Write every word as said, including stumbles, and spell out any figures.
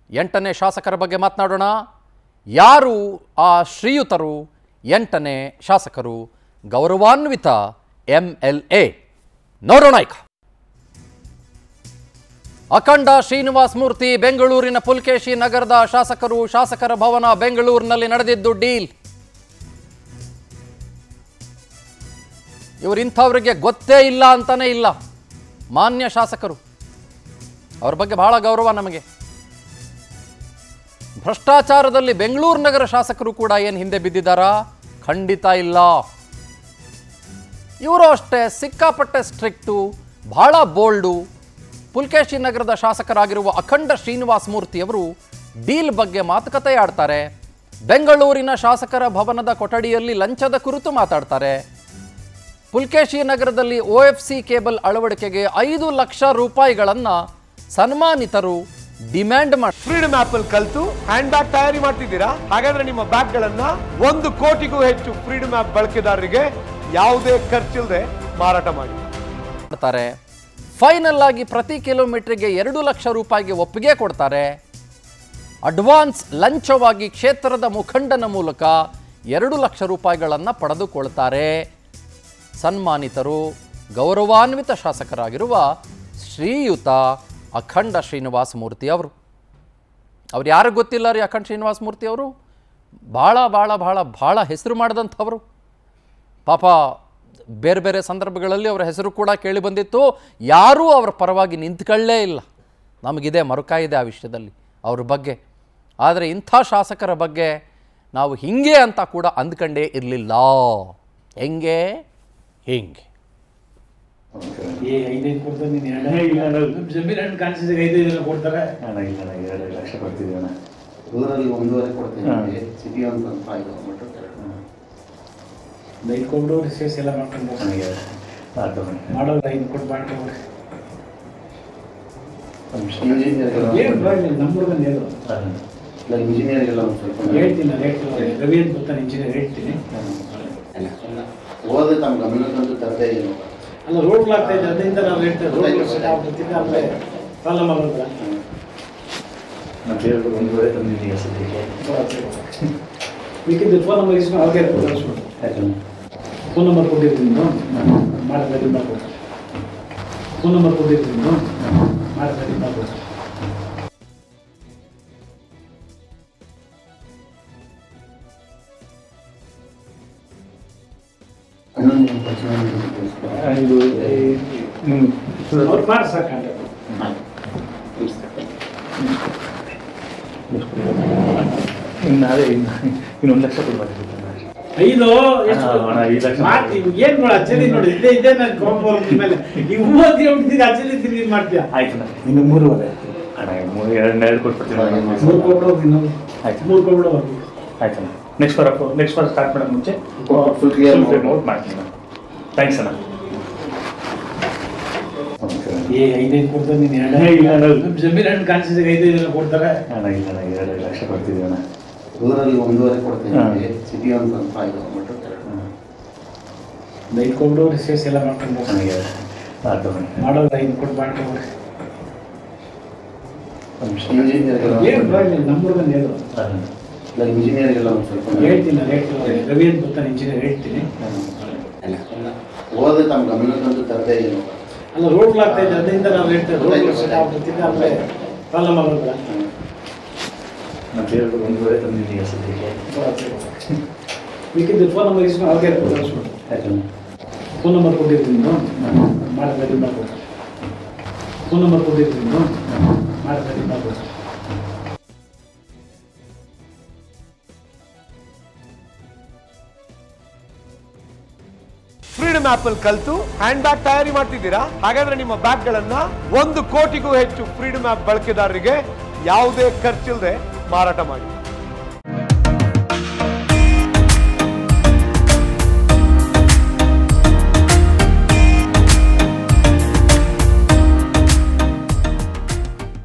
ಎಂಟನೇ ಶಾಸಕರ ಬಗ್ಗೆ ಮಾತನಾಡೋಣ. ಯಾರು ಆ ಶ್ರೀಯುತರು ಎಂಟನೇ ಶಾಸಕರು ಗೌರವಾನ್ವಿತ ಎಂ ಎಲ್ ಎ ನೋಡೋಣ. ಈಗ ಅಖಂಡ ಶ್ರೀನಿವಾಸ್ ಮೂರ್ತಿ ಬೆಂಗಳೂರಿನ ಪುಲ್ಕೇಶಿ ನಗರದ ಶಾಸಕರು. ಶಾಸಕರ ಭವನ ಬೆಂಗಳೂರಿನಲ್ಲಿ ನಡೆದಿದ್ದು ಡೀಲ್. ಇವರು ಇಂಥವರಿಗೆ ಗೊತ್ತೇ ಇಲ್ಲ ಅಂತಾನೆ ಇಲ್ಲ. ಮಾನ್ಯ ಶಾಸಕರು, ಅವ್ರ ಬಗ್ಗೆ ಬಹಳ ಗೌರವ ನಮಗೆ. ಭ್ರಷ್ಟಾಚಾರದಲ್ಲಿ ಬೆಂಗಳೂರು ನಗರ ಶಾಸಕರು ಕೂಡ ಏನು ಹಿಂದೆ ಬಿದ್ದಿದ್ದಾರಾ? ಖಂಡಿತ ಇಲ್ಲ. ಇವರು ಅಷ್ಟೇ ಸಿಕ್ಕಾಪಟ್ಟೆ ಸ್ಟ್ರಿಕ್ಟು, ಬಹಳ ಬೋಲ್ಡು. ಪುಲ್ಕೇಶಿ ನಗರದ ಶಾಸಕರಾಗಿರುವ ಅಖಂಡ ಶ್ರೀನಿವಾಸ್ ಮೂರ್ತಿ ಅವರು ಡೀಲ್ ಬಗ್ಗೆ ಮಾತುಕತೆ ಆಡ್ತಾರೆ. ಬೆಂಗಳೂರಿನ ಶಾಸಕರ ಭವನದ ಕೊಠಡಿಯಲ್ಲಿ ಲಂಚದ ಕುರಿತು ಮಾತಾಡ್ತಾರೆ. ಪುಲ್ಕೇಶಿ ನಗರದಲ್ಲಿ ಒ ಎಫ್ ಸಿ ಕೇಬಲ್ ಅಳವಡಿಕೆಗೆ ಐದು ಲಕ್ಷ ರೂಪಾಯಿಗಳನ್ನು ಸನ್ಮಾನಿತರು ಡಿಮ್ಯಾಂಡ್ ಮಾಡಿ. ಫ್ರೀಡಮ್ ಆಪ್ ಅಲ್ಲಿ ಕಲಿತು ಹ್ಯಾಂಡ್ ಬ್ಯಾಗ್ ತಯಾರಿ ಮಾಡ್ತಿದ್ದೀರಾ? ಹಾಗಾದ್ರೆ ನಿಮ್ಮ ಬ್ಯಾಗ್ ಗಳನ್ನ ಒಂದು ಕೋಟಿಗೂ ಹೆಚ್ಚು ಫ್ರೀಡಮ್ ಆಪ್ ಬಳಕೆದಾರರಿಗೆ ಯಾವುದೇ ಖರ್ಚಿಲ್ಲದೆ ಮಾರಾಟ ಮಾಡಿ. ಫೈನಲ್ ಆಗಿ ಪ್ರತಿ ಕಿಲೋಮೀಟರ್ಗೆ ಎರಡು ಲಕ್ಷ ರೂಪಾಯಿಗೆ ಒಪ್ಪಿಗೆ ಕೊಡ್ತಾರೆ. ಅಡ್ವಾನ್ಸ್ ಲಂಚವಾಗಿ ಕ್ಷೇತ್ರದ ಮುಖಂಡನ ಮೂಲಕ ಎರಡು ಲಕ್ಷ ರೂಪಾಯಿಗಳನ್ನು ಪಡೆದುಕೊಳ್ತಾರೆ. ಸನ್ಮಾನಿತರು ಗೌರವಾನ್ವಿತ ಶಾಸಕರಾಗಿರುವ ಶ್ರೀಯುತ ಅಖಂಡ ಶ್ರೀನಿವಾಸ ಮೂರ್ತಿ ಅವರು. ಅವ್ರು ಯಾರಿಗೂ ಗೊತ್ತಿಲ್ಲ ರೀ, ಅಖಂಡ ಶ್ರೀನಿವಾಸ ಮೂರ್ತಿ ಅವರು ಭಾಳ ಭಾಳ ಭಾಳ ಭಾಳ ಹೆಸರು ಮಾಡಿದಂಥವರು. ಪಾಪ ಬೇರೆ ಬೇರೆ ಸಂದರ್ಭಗಳಲ್ಲಿ ಅವರ ಹೆಸರು ಕೂಡ ಕೇಳಿ ಬಂದಿತ್ತು. ಯಾರೂ ಅವರ ಪರವಾಗಿ ನಿಂತ್ಕೊಳ್ಳೇ ಇಲ್ಲ. ನಮಗಿದೆ ಮರುಕ ಇದೆ ಆ ವಿಷಯದಲ್ಲಿ ಅವ್ರ ಬಗ್ಗೆ. ಆದರೆ ಇಂಥ ಶಾಸಕರ ಬಗ್ಗೆ ನಾವು ಹಿಂಗೆ ಅಂತ ಕೂಡ ಅಂದ್ಕೊಂಡೇ ಇರಲಿಲ್ಲ. ಹೆಂಗೆ ಹಿಂಗೆ ಬೈಕೊಂಡು ರಿಸರ್ಚ್ ಎಲ್ಲ ಮಾಡ್ಕೊಂಡು ಮಾಡೋದು ಐದು ಕೊಟ್ಟು ಮಾಡ್ಕೊಂಡು ನಮ್ಮೂರ್ಗಂದು ಹೇಳು ಇಂಜಿನಿಯರ್ಗೆಲ್ಲ ಹೇಳ್ತೀನಿ ರವಿ ಅಂತ ಗೊತ್ತಾನೆ ಇಂಜಿನಿಯರ್ ಹೇಳ್ತೀನಿ. ಓದಿ ತಮ್ಮ ಗಮನಕ್ಕಂತೂ ತರದೇ ಇಲ್ಲ. ಅಲ್ಲ ರೋಡ್ ಆಗ್ತಾ ಇದೆ, ಅದರಿಂದ ನಾವು ಹೇಳ್ತೇವೆ ರೋಡ್ ಆಮೇಲೆ ಪ್ರಾಬ್ಲಮ್ ಆಗೋದಿಲ್ಲ. ಒಂದೂವರೆ ತಂದಿದ್ದೀವಿ ಸದ್ಯಕ್ಕೆ. ಬೇಕಿದ್ದು ಫೋನ್ ನಂಬರ್ ಇಸ್ಕೊಂಡು ಅವ್ರಿಗೆ ಫೋನ್ ನಂಬರ್ ಕೊಟ್ಟಿರ್ತೀನಿ ಮಾಡಿದ್ರೆ ಮಾಡ್ಬೋದು. ಫೋನ್ ನಂಬರ್ ಕೊಟ್ಟಿರ್ತೀನಿ ಮಾಡಿದ್ರೆ ಮಾಡ್ಬೋದು. ಅವ್ರು ಮಾಡಿ ಸಾಕಂತ ನಾಳೆ ಇನ್ನೊಂದು ಲಕ್ಷ ಕೊಡ್ಬೇಕು. ಐದು ಏನ್ ಅಚ್ಚರಿ ನೋಡಿ ಇದೇ ಇದೆ ನಾನು ಕಾಂಪೌಂಡ್ ಮೇಲೆ ಈ ಮೂವತ್ತು ಕಿಲೋಮೀಟರ್ ಅಚ್ಚರಿ ತಿರುಗಿ ಮಾಡ್ತೀಯ. ಆಯ್ತು ಇನ್ನು ಮೂರುವರೆ ಮೂರು ಎರಡು ಎರಡು ಕೊಟ್ಬಿಡ್ತೀನಿ. ಮೂರು ಕೊಟ್ಟು ಆಯ್ತು ಮೂರು ಕೊಟ್ಟು ಆಯ್ತು ಅಣ್ಣ. ನೆಕ್ಸ್ಟ್ ವಾರ ನೆಕ್ಸ್ಟ್ ವಾರ ಸ್ಟಾರ್ಟ್ ಮಾಡೋದು ಮುಂಚೆ ಫುಲ್ ಕ್ಲಿಯರ್ ನೋಟ್ ಮಾಡ್ತೀನಿ ನಾನು. ಥ್ಯಾಂಕ್ಸ್ ಅಣ್ಣ. ಏ ಐದೈದು ಕೊಡ್ತಾರೆ ನೀನು ಎರಡು ಜಮೀನು ಹಣ್ಣು ಕಾಣಿಸಿದಾಗ ಐದೈದು ಕೊಡ್ತಾರೆ. ಅಣ್ಣ ಇಲ್ಲ ಅಣ್ಣ ಎರಡು ಲಕ್ಷ ಕೊಡ್ತೀವಿ ಅಣ್ಣ. ರೂರಲ್ಲಿ ಒಂದೂವರೆ ಕೊಡ್ತೀನಿ, ಸಿಟಿ ಒಂದು ಸ್ವಲ್ಪ ಇದು ಬೈಕೊಂಡು ರಿಸರ್ಚ್ ಎಲ್ಲ ಮಾಡ್ಕೊಂಡು ಮಾಡೋದು ಐದು ಕೊಟ್ಟು ಮಾಡ್ಕೊಂಡು ನಮ್ಮೂರ್ಗಂದು ಹೇಳು ಇಂಜಿನಿಯರ್ಗೆಲ್ಲ ಒಂದು ಸ್ವಲ್ಪ ಹೇಳ್ತೀನಿ ರವಿ ಅಂತ ಗೊತ್ತಾನೆ ಇಂಜಿನಿಯರ್ ಹೇಳ್ತೀನಿ. ಓದಿ ತಮ್ಮ ಗಮನಕ್ಕಂತೂ ತರದೇ ಇಲ್ಲ. ಅಲ್ಲ ರೋಡ್ ಆಗ್ತಾ ಇದೆ, ಅದರಿಂದ ನಾವು ಹೇಳ್ತೇವೆ ರೋಡ್ ಆಮೇಲೆ ಪ್ರಾಬ್ಲಮ್ ಆಗೋದಿಲ್ಲ. ಒಂದೂವರೆ ತಂದಿದ್ದೀವಿ ಸದ್ಯಕ್ಕೆ. ಬೇಕಿದ್ದು ಫೋನ್ ನಂಬರ್ ಇಸ್ಕೊಂಡು ಅವ್ರಿಗೆ ಫೋನ್ ನಂಬರ್ ಕೊಟ್ಟಿರ್ತೀನಿ ಮಾಡಿದ್ರೆ ಮಾಡ್ಬೋದು. ಫೋನ್ ನಂಬರ್ ಕೊಟ್ಟಿರ್ತೀನಿ ಮಾಡಿದ್ರೆ ಮಾಡ್ಬೋದು. ಫ್ರೀಡಮ್ ಆಪ್ ಅಲ್ಲಿ ಕಲಿತು ಹ್ಯಾಂಡ್ ಬ್ಯಾಗ್ ತಯಾರಿ ಮಾಡ್ತಿದ್ದೀರಾ? ಹಾಗಾದ್ರೆ ನಿಮ್ಮ ಬ್ಯಾಗ್ ಗಳನ್ನ ಒಂದು ಕೋಟಿಗೂ ಹೆಚ್ಚು ಫ್ರೀಡಮ್ ಆಪ್ ಬಳಕೆದಾರರಿಗೆ ಯಾವುದೇ ಖರ್ಚಿಲ್ಲದೆ ಮಾರಾಟ ಮಾಡಿ.